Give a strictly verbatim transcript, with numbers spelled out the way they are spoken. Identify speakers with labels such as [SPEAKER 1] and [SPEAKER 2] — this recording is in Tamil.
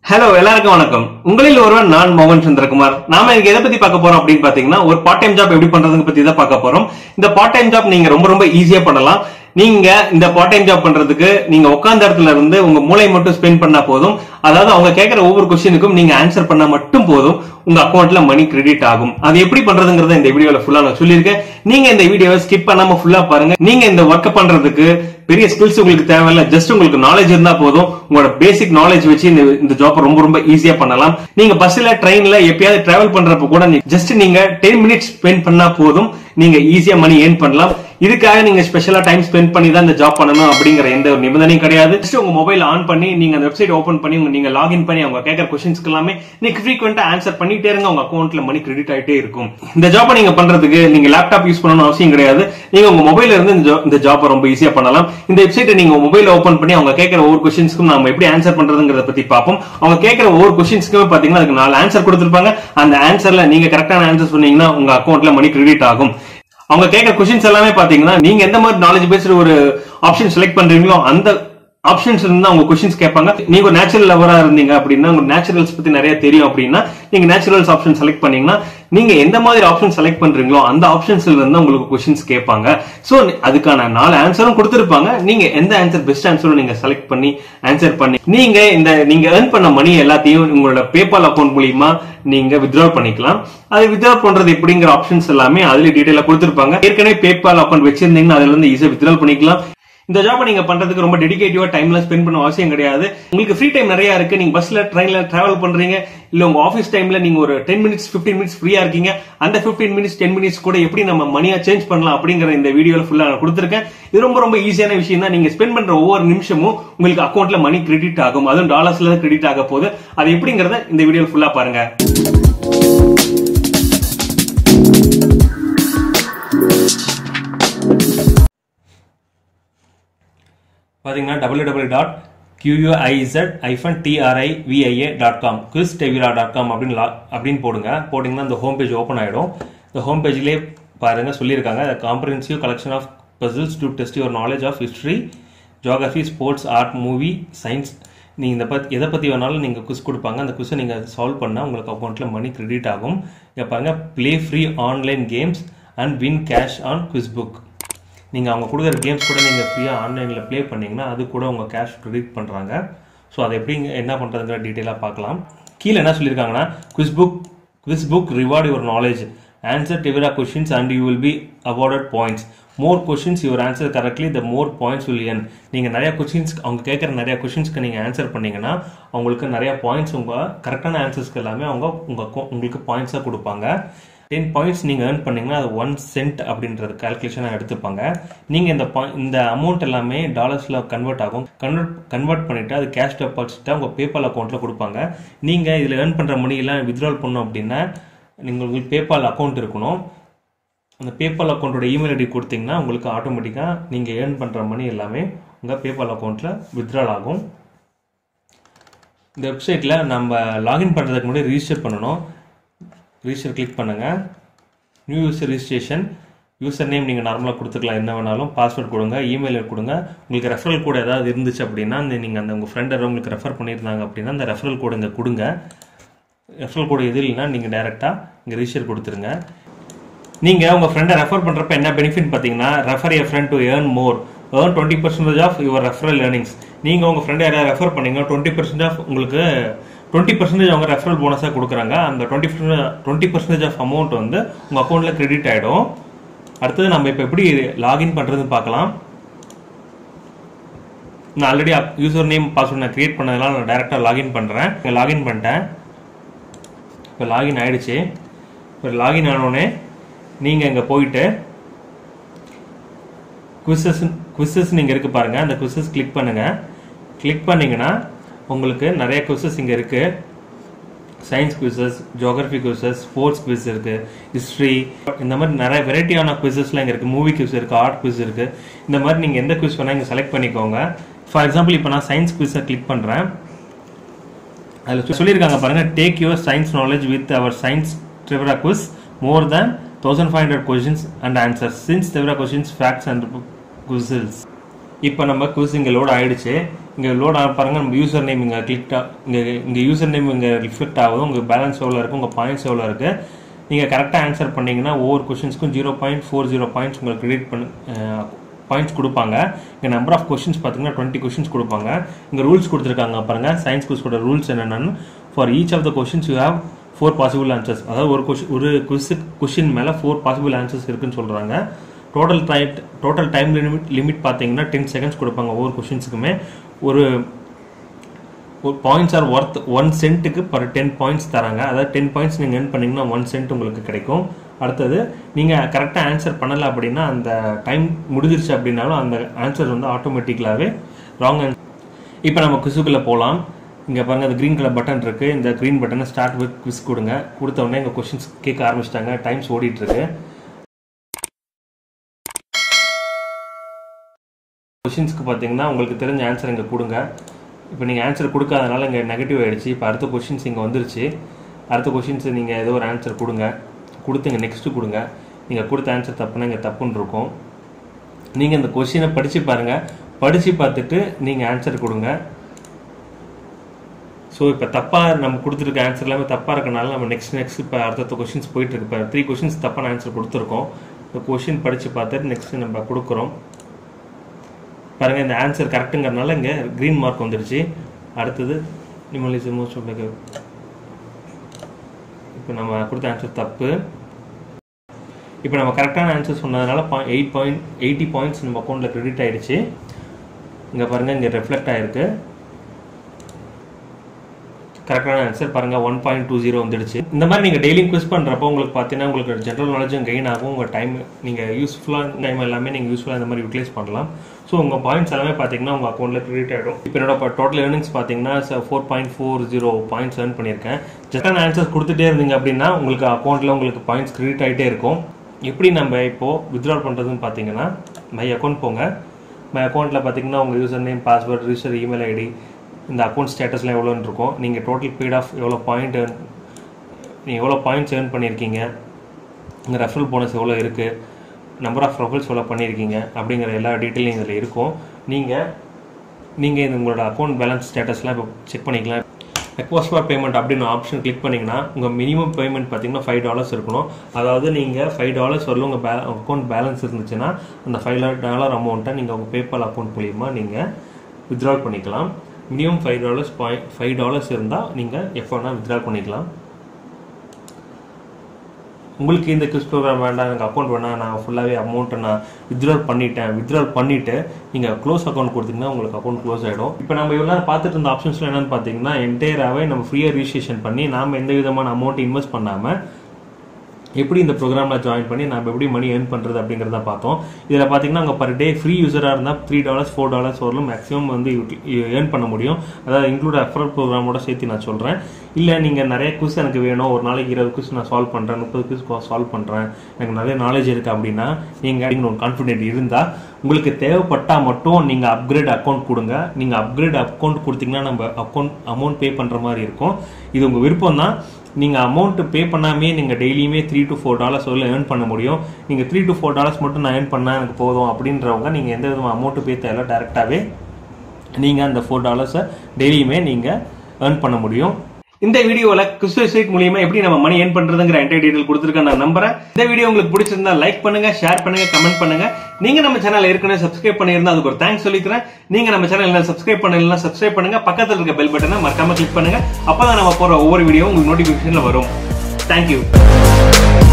[SPEAKER 1] ஹலோ எல்லாருக்கும் வணக்கம். உங்களில் ஒருவன் நான் மோகன் சந்திரகுமார். நாம இன்னைக்கு எதை பத்தி பார்க்க போறோம் அப்படின்னு பாத்தீங்கன்னா ஒரு பார்ட் டைம் ஜாப் எப்படி பண்றதுன்னு பத்தி தான் பார்க்க போறோம். இந்த பார்ட் டைம் ஜாப் நீங்க ரொம்ப ரொம்ப ஈஸியா பண்ணலாம். நீங்க இந்த பார்ட் டைம் ஜாப் பண்றதுக்கு நீங்க உட்கார்ந்த இடத்துல இருந்து உங்க மூளை மட்டும் ஸ்பெண்ட் பண்ணா போதும். அதாவது அவங்க கேட்கிற ஒவ்வொரு கொஸ்டினுக்கும் நீங்க ஆன்சர் பண்ணா மட்டும் போதும் உங்க அக்கௌண்ட்ல மணி கிரெடிட் ஆகும். அது எப்படி பண்றதுங்கறத இந்த வீடியோல ஃபுல்லா நான் சொல்லியிருக்கேன். நீங்க இந்த வீடியோவை ஸ்கிப் பண்ணாம ஃபுல்லா பாருங்க. நீங்க இந்த ஒர்க் பண்றதுக்கு பெரிய ஸ்கில்ஸ் உங்களுக்கு தேவையில்ல, ஜஸ்ட் உங்களுக்கு நாலேஜ் இருந்தா போதும். உங்களோட பேசிக் நாலேஜ் வச்சு இந்த ஜாப் ரொம்ப ரொம்ப ஈஸியா பண்ணலாம். நீங்க பஸ்ல ட்ரெயின்ல எப்பயாவது டிராவல் பண்றப்ப கூட ஜஸ்ட் நீங்க டென் மினிட்ஸ் ஸ்பெண்ட் பண்ணா போதும், நீங்க ஈஸியா மணி ஏர்ன் பண்ணலாம். இதுக்காக நீங்க ஸ்பெஷலா டைம் ஸ்பெண்ட் பண்ணி தான் இந்த ஜாப் பண்ணணும் அப்படிங்கிற எந்த ஒரு நிபந்தனையும் கிடையாது. ஜஸ்ட் உங்க மொபைல் ஆன் பண்ணி நீங்க அந்த வெப்சைட் ஓபன் பண்ணி நீங்க லாகின் பண்ணி அவங்க கேட்கிற கொஸ்டின்ஸ்க்கு எல்லாமே நீங்க ஃப்ரீக்வெண்டா ஆன்சர் பண்ணிட்டே இருங்க. உங்க அக்கௌண்ட்ல மணி கிரெடிட் ஆயிட்டே இருக்கும். இந்த ஜாப் நீங்க பண்றதுக்கு நீங்க லேப்டாப் யூஸ் பண்ணணும் அவசியம் கிடையாது. நீங்க உங்க மொபைல்ல இருந்து இந்த ஜாப் ரொம்ப ஈஸியா பண்ணலாம். இந்த வெப்சைட்டை நீங்க மொபைல் ஓபன் பண்ணி அவங்க கேட்கிற ஒவ்வொரு கொஸ்டின்ஸ்க்கும் நாம எப்படி ஆன்சர் பண்றதுங்கிறத பத்தி பார்ப்போம். அவங்க கேட்கிற ஒவ்வொரு கொஸ்டின்ஸ்க்குமே பாத்தீங்கன்னா அதுக்கு நாலு ஆன்சர் கொடுத்திருப்பாங்க. அந்த ஆன்சர்ல நீங்க கரெக்டான ஆன்சர் சொன்னீங்கன்னா உங்க அக்கௌண்ட்ல மணி கிரெடிட் ஆகும். அவங்க கேட்கிற கொஸ்டின்ஸ் எல்லாமே பாத்தீங்கன்னா நீங்க எந்த மாதிரி நாலேஜ் பேஸ்ட் ஒரு ஆப்ஷன் செலக்ட் பண்றீங்களோ அந்த ஆப்ஷன்ஸ் இருந்தா அவங்க கொஸ்டின்ஸ் கேட்பாங்க. நீங்க ஒரு நேச்சுரல் லவரா இருந்தீங்க அப்படின்னா உங்களுக்கு நேச்சுரல்ஸ் பத்தி நிறைய தெரியும் அப்படின்னா நீங்க நேச்சுரல்ஸ் ஆப்ஷன் செலக்ட் பண்ணீங்கன்னா நீங்க எந்த மாதிரி ஆப்ஷன் செலக்ட் பண்றீங்களோ அந்த ஆப்ஷன்ஸ்ல இருந்து உங்களுக்கு கொஸ்டின்ஸ் கேட்பாங்க. சோ அதுக்கான நாலு ஆன்சரும் கொடுத்திருப்பாங்க. நீங்க எந்த ஆன்சர் பெஸ்ட் ஆன்சரும் நீங்க செலக்ட் பண்ணி ஆன்சர் பண்ணி நீங்க இந்த நீங்க ஏர்ன் பண்ண மணி எல்லாத்தையும் உங்களோட பேபால் அக்கௌண்ட் மூலியமா நீங்க வித்ட்ரா பண்ணிக்கலாம். அது வித்ட்ரா பண்றது எப்படிங்கிற ஆப்ஷன்ஸ் எல்லாமே அதுல டீடைலா கொடுத்திருப்பாங்க. ஏற்கனவே பேபால் அக்கௌண்ட் வச்சிருந்தீங்கன்னா அதுல இருந்து ஈஸியா வித்ட்ரா பண்ணிக்கலாம். இந்த ஜாப் நீங்க பண்றதுக்கு ரொம்ப டெடிகேட்டிவா டைம்ல ஸ்பெண்ட் பண்ண அவசியம் கிடையாது. உங்களுக்கு ஃப்ரீ டைம் நிறைய இருக்கு. நீங்க பஸ்ல ட்ரெயின்ல டிராவல் பண்றீங்க, இல்ல உங்க ஆஃபீஸ் டைம்ல நீங்க ஒரு டென் மினிட்ஸ் பிப்டீன் மினிட்ஸ் ஃப்ரீயா இருக்கீங்க. அந்த பிப்டீன் மினிட்ஸ் டென் மினிட்ஸ் கூட எப்படி நம்ம மணியா சேஞ்ச் பண்ணலாம் அப்படிங்கிற இந்த வீடியோல ஃபுல்லா நான் கொடுத்திருக்கேன். இது ரொம்ப ரொம்ப ஈஸியான விஷயம் தான். நீங்க ஸ்பெண்ட் பண்ற ஒவ்வொரு நிமிஷமும் உங்களுக்கு அக்கௌண்ட்ல மணி கிரெடிட் ஆகும். அதுவும் டாலர்ஸ்ல தான் கிரெடிட் ஆக போகுது. அது எப்படிங்கறத இந்த வீடியோல ஃபுல்லா பாருங்க. பாத்தீங்கன்னா W W W dot Q U I Z hyphen T R I V I A dot com quiztrivia dot com அப்படின்னு அப்படின்னு போடுங்க. போட்டீங்கன்னா இந்த ஹோம் பேஜ் ஓப்பன் ஆயிடும். இந்த ஹோம் பேஜ்லேயே பாருங்க சொல்லியிருக்காங்க comprehensive collection of puzzles to test your knowledge of history, geography, sports, art, movie, science. நீங்கள் இந்த பத்தி எதை பற்றி வேணாலும் நீங்கள் குவிஸ் கொடுப்பாங்க. அந்த குவிஸை நீங்கள் சால்வ் பண்ணால் உங்களுக்கு அக்கௌண்ட்டில் மணி கிரெடிட் ஆகும். இங்கே பாருங்க play free online games and win cash on quiz book. நீங்கள் அவங்க கொடுக்குற கேம்ஸ் கூட நீங்கள் ஃப்ரீயாக ஆன்லைனில் ப்ளே பண்ணிங்கன்னா அது கூட உங்கள் கேஷ் கிரெடிட் பண்ணுறாங்க. ஸோ அதை எப்படி என்ன பண்ணுறதுங்கிற டீட்டெயிலாக பார்க்கலாம். கீழே என்ன சொல்லியிருக்காங்கன்னா quiz book quiz book reward your knowledge, answer trivia questions and you will be awarded points. More questions your answer correctly the more points will earn. நீங்கள் நிறைய கொஸ்டின்ஸ் அவங்க கேட்குற நிறைய கொஸ்டின்ஸ்க்கு நீங்கள் ஆன்சர் பண்ணீங்கன்னா அவங்களுக்கு நிறைய பாயிண்ட்ஸ் உங்கள் கரெக்டான ஆன்சர்ஸ்க்கு எல்லாமே அவங்க உங்கள் உங்களுக்கு பாயிண்ட்ஸாக கொடுப்பாங்க. டென் பாயிண்ட்ஸ் நீங்கள் ஏர்ன் பண்ணீங்கன்னா அது ஒன் சென்ட் அப்படின்றது கால்குலேஷனாக எடுத்துப்பாங்க. நீங்கள் இந்த இந்த அமௌண்ட் எல்லாமே டாலர்ஸில் கன்வெர்ட் ஆகும். கன்வெர்ட் கன்வெர்ட் பண்ணிவிட்டு அது கேஷ் டெபாசிட்டாக உங்கள் பேபால் அக்கௌண்ட்டில் கொடுப்பாங்க. நீங்கள் இதில் ஏர்ன் பண்ணுற மணியெல்லாம் வித்ட்ரால் பண்ணணும் அப்படின்னா நீங்கள் உங்களுக்கு பேபால் அக்கௌண்ட் இருக்கணும். அந்த பேபால் அக்கௌண்ட்டோட இமெயில் ஐடி கொடுத்தீங்கன்னா உங்களுக்கு ஆட்டோமேட்டிக்காக நீங்கள் ஏர்ன் பண்ணுற மணி எல்லாமே உங்கள் பேபால் அக்கௌண்ட்டில் வித்ட்ரால் ஆகும். இந்த வெப்சைட்டில் நம்ம லாகின் பண்ணுறதுக்கு முன்னாடி ரிஜிஸ்டர் பண்ணணும். ரிஜிஸ்டர் கிளிக் பண்ணுங்கள். New user registration. User name நீங்கள் நார்மலாக கொடுத்துக்கலாம், என்ன வேணாலும். பாஸ்வேர்ட் கொடுங்க, இமெயில் கொடுங்க. உங்களுக்கு ரெஃபரல் கோடு ஏதாவது இருந்துச்சு அப்படின்னா அந்த நீங்கள் அந்த உங்கள் ஃப்ரெண்ட் யாரும் உங்களுக்கு ரெஃபர் பண்ணியிருந்தாங்க அப்படின்னா அந்த ரெஃபரல் கோடு இங்கே கொடுங்க. ரெஃபரல் கோடு எது இல்லைன்னா நீங்கள் டேரெக்டாக இங்கே ரிஜிஸ்டர் கொடுத்துருங்க. நீங்கள் உங்கள் ஃப்ரெண்டை ரெஃபர் பண்ணுறப்ப என்ன பெனிஃபிட் பார்த்தீங்கன்னா refer a friend to earn more, earn twenty percentage of your referral earnings. நீங்கள் உங்கள் ஃப்ரெண்டை யாராவது ரெஃபர் பண்ணீங்க டுவெண்ட்டி பர்சன்ட் ஆஃப் உங்களுக்கு டுவெண்ட்டி பர்சன்டேஜ் அவங்க ரெஃபரல் போனஸாக கொடுக்குறாங்க. அந்த twenty twenty percentage of amount வந்து உங்கள் அக்கௌண்ட்டில் கிரெடிட் ஆகிடும். அடுத்தது நம்ம இப்போ எப்படி லாகின் பண்ணுறதுன்னு பார்க்கலாம். நான் ஆல்ரெடி யூசர் நேம் பாஸ்வேர்ட் நான் கிரியேட் பண்ணதெல்லாம் நான் டேரெக்டாக லாகின் பண்ணுறேன். லாகின் பண்ணிட்டேன். இப்போ லாகின் ஆகிடுச்சு. இப்போ லாகின் ஆனோடனே நீங்கள் இங்கே போயிட்டு குவிசஸ் குவிசஸ் நீங்கள் இருக்குது பாருங்கள். அந்த குவிசஸ் கிளிக் பண்ணுங்கள். கிளிக் பண்ணிங்கன்னா உங்களுக்கு நிறைய குவிசஸ் இங்கே இருக்குது. Science quizzes, geography quizzes, sports quiz இருக்குது, ஹிஸ்ட்ரி, இந்த மாதிரி நிறைய வெரைட்டியான குவிசஸ்லாம் இங்கே இருக்குது. மூவி குவிஸ் இருக்குது, ஆர்ட் குவிஸ் இருக்குது. இந்த மாதிரி நீங்கள் எந்த குவிஸ் வேணால் இங்கே செலக்ட் பண்ணிக்கோங்க. ஃபார் எக்ஸாம்பிள் இப்போ நான் சயின்ஸ் குவிஸை கிளிக் பண்ணுறேன். அதில் சொல்லியிருக்காங்க பாருங்கள் take your science knowledge with our science trivia quiz more than thousand five hundred questions and answers science trivia questions facts and quizzes. இப்போ நம்ம குவிஸ் இங்கே லோட் ஆயிடுச்சு. இங்கே லோட் ஆக பாருங்க, நம்ம யூசர் நேம் இங்கே கிளிக் இங்கே இங்கே யூசர் நேம் இங்கே ரிஃப்ளெக்ட் ஆகுது. உங்கள் பேலன்ஸ் எவ்வளோ இருக்குது, உங்கள் பாயிண்ட்ஸ் எவ்வளோ இருக்குது. நீங்கள் கரெக்டாக ஆன்சர் பண்ணிங்கன்னா ஒவ்வொரு கொஷின்ஸ்க்கும் zero point four zero points உங்களுக்கு கிரெடிட் பண்ணி பாயிண்ட்ஸ் கொடுப்பாங்க. இங்கே நம்பர் ஆஃப் கொஷின்ஸ் பார்த்தீங்கன்னா டுவெண்ட்டி கொஷின்ஸ் கொடுப்பாங்க. இங்கே ரூல்ஸ் கொடுத்துருக்காங்க பாருங்கள். சயின்ஸ் குவிஸோட ரூல்ஸ் என்னென்னு, for each of the questions you have four possible answers. அதாவது ஒரு கொஷின் ஒரு குவிஸ் கொஷின் மேலே ஃபோர் பாசிபிள் ஆன்சர்ஸ் இருக்குன்னு சொல்கிறாங்க. Total time total time limit limit பார்த்தீங்கன்னா டென் செகண்ட்ஸ் கொடுப்பாங்க ஒவ்வொரு கொஷின்ஸுக்குமே. ஒரு ஒரு பாயிண்ட்ஸ் ஆர் ஒர்த் ஒன் சென்ட்டுக்கு பர் டென் பாயிண்ட்ஸ் தராங்க. அதாவது டென் பாயிண்ட்ஸ் நீங்கள் ஏர்ன் பண்ணிங்கன்னா ஒன் சென்ட் உங்களுக்கு கிடைக்கும். அடுத்தது நீங்கள் கரெக்டாக ஆன்சர் பண்ணலை அப்படின்னா அந்த டைம் முடிஞ்சிருச்சு அப்படின்னாலும் அந்த ஆன்சர் வந்து ஆட்டோமேட்டிக்கலாகவே ராங் ஆன்சர். இப்போ நம்ம குவிஸுக்குள்ளே போகலாம். இங்கே பாருங்கள், அந்த க்ரீன் கலர் பட்டன் இருக்குது. இந்த க்ரீன் பட்டனை ஸ்டார்ட் வித் குவிஸ் கொடுங்க. கொடுத்த உடனே இங்கே கொஷின்ஸ் கேட்க ஆரம்பிச்சிட்டாங்க. டைம்ஸ் ஓடிட்டுருக்கு. கொஷின்ஸ்க்கு பார்த்தீங்கன்னா உங்களுக்கு தெரிஞ்ச ஆன்சர் இங்கே கொடுங்க. இப்போ நீங்கள் ஆன்சர் கொடுக்காதனால இங்கே நெகட்டிவ் ஆகிடுச்சு. இப்போ அடுத்த கொஷின்ஸ் இங்கே வந்துருச்சு. அடுத்த கொஷின்ஸ் நீங்கள் ஏதோ ஒரு ஆன்சர் கொடுங்க. கொடுத்து இங்கே நெக்ஸ்ட்டு கொடுங்க. நீங்கள் கொடுத்த ஆன்சர் தப்புனா இங்கே தப்புன்னு இருக்கும். நீங்கள் இந்த கொஷினை படித்து பாருங்கள். படித்து பார்த்துட்டு நீங்கள் ஆன்சர் கொடுங்க. ஸோ இப்போ தப்பாக நம்ம கொடுத்துருக்க ஆன்சர் எல்லாமே தப்பாக இருக்கனால நம்ம நெக்ஸ்ட் நெக்ஸ்ட் இப்போ அடுத்த கொஷின்ஸ் போயிட்டுருக்கு. இப்போ த்ரீ கொஷின்ஸ் தப்பான ஆன்சர் கொடுத்துருக்கோம். இந்த கொஷின் படித்து பார்த்துட்டு நெக்ஸ்ட்டு நம்ம கொடுக்குறோம். பாருங்கள், இந்த ஆன்சர் கரெக்டுங்கிறதுனால இங்கே க்ரீன் மார்க் வந்துடுச்சு. அடுத்தது நிமலிசம் மோஸ்ட் ஆஃப் லைக் இப்போ நம்ம கொடுத்த ஆன்சர் தப்பு. இப்போ நம்ம கரெக்டான ஆன்சர் சொன்னதுனால எயிட் பாயிண்ட் எயிட்டி பாயிண்ட்ஸ் நம்ம அக்கௌண்ட்டில் கிரெடிட் ஆகிடுச்சு. இங்கே பாருங்கள், இங்கே ரெஃப்ளெக்ட் ஆகிருக்கு. கரெக்டான ஆன்சர் பாருங்கள், ஒன் பாயிண்ட் டூ ஜீரோ வந்துடுச்சு. இந்த மாதிரி நீங்கள் டெய்லியும் குவிஸ் பண்ணுறப்போ உங்களுக்கு பார்த்தீங்கன்னா உங்களுக்கு ஜென்ரல் நாலேஜும் கெயின் ஆகும். உங்கள் டைம் நீங்கள் யூஸ்ஃபுல்லாக டைம் எல்லாமே நீங்கள் யூஸ்ஃபுல்லாக இந்த மாதிரி யூட்டிலைஸ் பண்ணலாம். ஸோ உங்கள் பாயிண்ட்ஸ் எல்லாமே பார்த்தீங்கன்னா உங்கள் அக்கௌண்ட்டில் கிரெடிட் ஆகிடும். இப்போ என்னோட டோட்டல் ஏர்னிங்ஸ் பார்த்தீங்கன்னா four point four zero points earn பண்ணியிருக்கேன். ஜஸ்டான ஆன்சர்ஸ் கொடுத்துட்டே இருந்தீங்க அப்படின்னா உங்களுக்கு அக்கௌண்ட்டில் உங்களுக்கு பாயிண்ட்ஸ் கிரெடிட் ஆகிட்டே இருக்கும். எப்படி நம்ம இப்போது வித்ட்ரால் பண்ணுறதுன்னு பார்த்தீங்கன்னா மை அக்கௌண்ட் போங்க. மை அக்கௌண்ட்டில் பார்த்தீங்கன்னா உங்கள் user name, password, register email ID, இந்த அக்கௌண்ட் ஸ்டேட்டஸ்லாம் எவ்வளோன்னு இருக்கும். நீங்கள் டோட்டல் பெய்ட் ஆஃப் எவ்வளோ பாயிண்ட் ஏர்ன் நீங்கள் எவ்வளோ பாயிண்ட்ஸ் ஏர்ன் பண்ணியிருக்கீங்க, உங்கள் ரெஃபரல் போனஸ் எவ்வளோ இருக்குது, நம்பர் ஆஃப் ரெஃபரல்ஸ் எவ்வளோ பண்ணியிருக்கீங்க அப்படிங்கிற எல்லா டீட்டெயிலும் இதில் இருக்கும். நீங்கள் நீங்கள் இந்த உங்களோட அக்கௌண்ட் பேலன்ஸ் ஸ்டேட்டஸ்லாம் இப்போ செக் பண்ணிக்கலாம். ரெக்வஸ்ட் ஃபார் பேமெண்ட் அப்படின்னு ஆப்ஷன் கிளிக் பண்ணிங்கன்னா உங்கள் மினிமம் பேமெண்ட் பார்த்தீங்கன்னா ஃபைவ் டாலர்ஸ் இருக்கணும். அதாவது நீங்கள் ஃபைவ் டாலர்ஸ் வரல உங்கள் பே அக்கௌண்ட் பேலன்ஸ் இருந்துச்சுன்னா அந்த ஃபைவ் டாலர் அமௌண்ட்டை நீங்கள் உங்கள் பேபால் அக்கௌண்ட் மூலிமா நீங்கள் வித்ட்ரால் பண்ணிக்கலாம். Minimum five dollars point five dollars இருந்தால் நீங்கள் எப்போ வேணால் வித்ட்ரால் பண்ணிக்கலாம். உங்களுக்கு இந்த கிஸ் ப்ரோக்ராம் வேண்டாம், எனக்கு அக்கௌண்ட் வேணாம், நான் ஃபுல்லாகவே அமௌண்ட்டை நான் வித்ட்ரால் பண்ணிட்டேன் வித்ட்ரால் பண்ணிவிட்டு நீங்கள் க்ளோஸ் அக்கௌண்ட் கொடுத்தீங்கன்னா உங்களுக்கு அக்கௌண்ட் க்ளோஸ் ஆகிடும். இப்போ நம்ம இவ்வளோ நேரம் பார்த்துட்டு இருந்த ஆப்ஷன்ஸ்லாம் என்னென்னு பார்த்தீங்கன்னா என்டையராகவே நம்ம ஃப்ரீயாக ரிஜிஸ்ட்ரேஷன் பண்ணி நாம் எந்த விதமான அமௌண்ட் இன்வெஸ்ட் பண்ணாமல் எப்படி இந்த ப்ரோக்ராமில் ஜாயின் பண்ணி நம்ம எப்படி மணி ஏர்ன் பண்ணுறது அப்படிங்கிறத பார்த்தோம். இதில் பார்த்தீங்கன்னா அங்கே பர் டே ஃப்ரீ யூஸராக இருந்தால் த்ரீ டாலர்ஸ் ஃபோர் டாலர்ஸ் வரலும் மேக்ஸிமம் வந்து ஏர்ன் பண்ண முடியும். அதாவது இன்க்ளூட் ரெஃபரல் ப்ரோக்ராமோட சேர்த்து நான் சொல்கிறேன். இல்லை நீங்கள் நிறைய குவிஸ் எனக்கு வேணும், ஒரு நாளைக்கு இருபது குவிஸ் நான் சால்வ் பண்ணுறேன், முப்பது குவிஸ் சால்வ் பண்ணுறேன், எனக்கு நிறைய நாலேஜ் இருக்குது அப்படின்னா நீங்கள் ஒரு கான்ஃபிடென்ட் இருந்தால் உங்களுக்கு தேவைப்பட்டால் மட்டும் நீங்கள் அப்கிரேட் அக்கௌண்ட் கொடுங்க. நீங்கள் அப்கிரேட் அக்கௌண்ட் கொடுத்தீங்கன்னா நம்ம அக்கௌண்ட் அமௌண்ட் பே பண்ணுற மாதிரி இருக்கும். இது உங்கள் விருப்பம் தான். நீங்கள் அமௌண்ட் பே பண்ணாமே நீங்கள் டெய்லியுமே த்ரீ டு ஃபோர் டாலர்ஸ் வரல ஏர்ன் பண்ண முடியும். நீங்கள் த்ரீ டு ஃபோர் டாலர்ஸ் மட்டும் நான் ஏர்ன் பண்ணால் எனக்கு போதும் அப்படின்றவங்க நீங்கள் எந்த விதமாக அமௌண்ட்டு பே தேவை டேரெக்டாகவே நீங்கள் அந்த ஃபோர் டாலர்ஸை டெய்லியுமே நீங்கள் ஏர்ன் பண்ண முடியும். இந்த வீடியோல குவிஸ் வெப்சைட் மூலமா எப்படி நம்ம மணி ஏர்ன் பண்றதுங்கிற என்டையர் டீடைல் கொடுத்திருக்கேன் நான் நம்புறேன். இந்த வீடியோ உங்களுக்கு பிடிச்சிருந்தா லைக் பண்ணுங்க, ஷேர் பண்ணுங்க, கமெண்ட் பண்ணுங்க. நீங்க நம்ம சேனல் ஏற்கனவே சப்ஸ்கிரைப் பண்ணியிருந்தா அதுக்கு ஒரு தேங்க்ஸ் சொல்லிக்கிறேன். நீங்க நம்ம சேனல் சப்ஸ்கிரைப் பண்ணலாம், சப்ஸ்கிரைப் பண்ணுங்க. பக்கத்துல இருக்க பெல் பட்டனை மறக்காம கிளிக் பண்ணுங்க. அப்பதான் நம்ம போற ஒவ்வொரு வீடியோ உங்களுக்கு நோட்டிபிகேஷன்ல வரும். தேங்க்யூ.